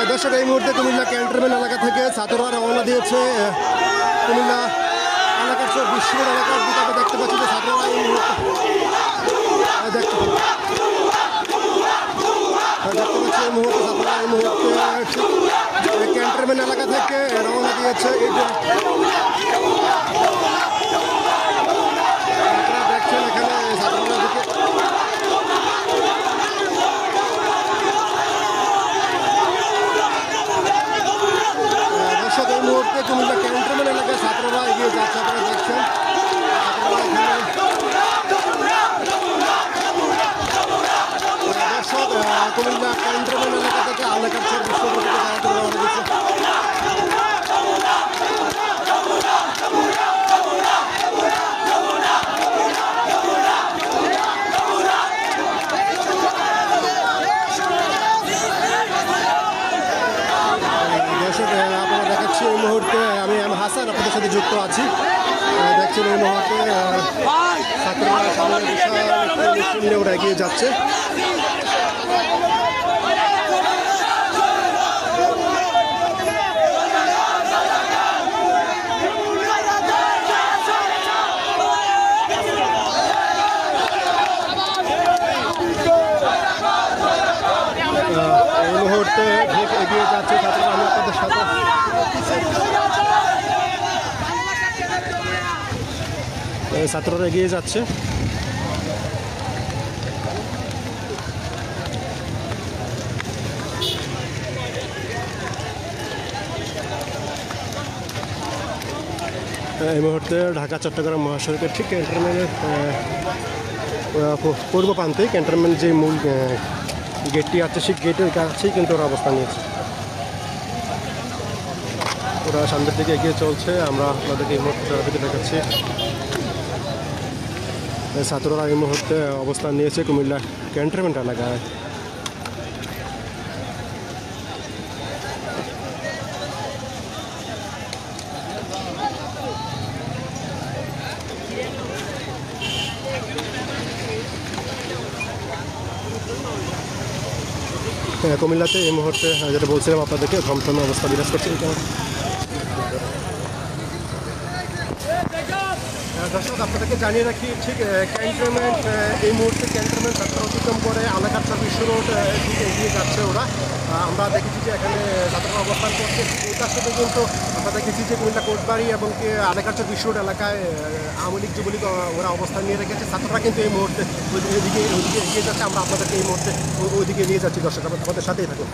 দর্শক এই মুহূর্তে কুমিল্লা ক্যান্টনমেন্ট এলাকা থেকে ছাত্ররা রওনা দিয়েছে কুমিল্লা এলাকার সব বিশ্বর এলাকার দিকে আমরা দেখতে পাচ্ছি যে ছাত্ররা এই মুহূর্তে দেখতে পাচ্ছি এই মুহূর্তে ছাত্ররা এই মুহূর্তে ক্যান্টনমেন্ট এলাকা থেকে রওনা দিয়েছে। এই যে আপনারা দেখছেন এখানে ছাত্ররা দিকে এই মুহূর্তে কুমিল্লা ক্যান্টনমেন্ট এলাকায় ছাত্ররা এগিয়ে যাচ্ছে। আপনারা দেখছেন দর্শক কুমিল্লা ক্যান্টনমেন্ট এলাকা থেকে এলাকার সব বিশ্ববিদ্যালয় রওনা দিচ্ছে। আপনারা দেখাচ্ছি এই মুহূর্তে আমি হাসান আপনাদের সাথে যুক্ত আছি। দেখছেন এই মুহূর্তে ছাত্ররা সামনে বিশাল ওরা এগিয়ে যাচ্ছে। এই মুহূর্তে এগিয়ে যাচ্ছে ছাত্ররা। আমি আপনাদের সাথে ছাত্ররা এগিয়ে যাচ্ছে। এই মুহূর্তে ঢাকা চট্টগ্রাম মহাসড়কের ঠিক ক্যান্টনমেন্টের পূর্ব প্রান্তে ক্যান্টনমেন্ট যে মূল গেটটি আছে সেই গেটের কাছেই কিন্তু ওরা অবস্থান নিয়েছে। ওরা সামনের দিকে এগিয়ে চলছে। আমরা আপনাদেরকে এই মুহূর্তে দিকে দেখাচ্ছি ছাত্ররা এই মুহূর্তে অবস্থান নিয়েছে কুমিল্লা ক্যান্টনমেন্ট এলাকায়। কুমিল্লাতে এই মুহূর্তে যেটা বলছিলাম আপনাদেরকে থমথমে অবস্থা বিরাজ করছে। দর্শক আপনাদেরকে জানিয়ে রাখি ঠিক ক্যান্টনমেন্ট এই মুহূর্তে ক্যান্টনমেন্ট ছাত্র অতিক্রম করে আলাকার বিশ্ব রোড দিকে এগিয়ে যাচ্ছে ওরা। আমরা দেখেছি যে এখানে ছাত্ররা অবস্থান করছে। এই কাছ থেকে কিন্তু আমরা দেখেছি যে কুমিল্লা কোটবাড়ি এবং আলাকার বিশ্ব রোড এলাকায় আওয়ামী লীগ যুবলীগ ওরা অবস্থান নিয়ে রেখেছে। ছাত্ররা কিন্তু এই মুহূর্তে ওইদিকে এগিয়ে যাচ্ছে। আমরা আপনাদেরকে এই মুহূর্তে ওইদিকে নিয়ে যাচ্ছি। দর্শক আমাদের সাথেই থাকুন।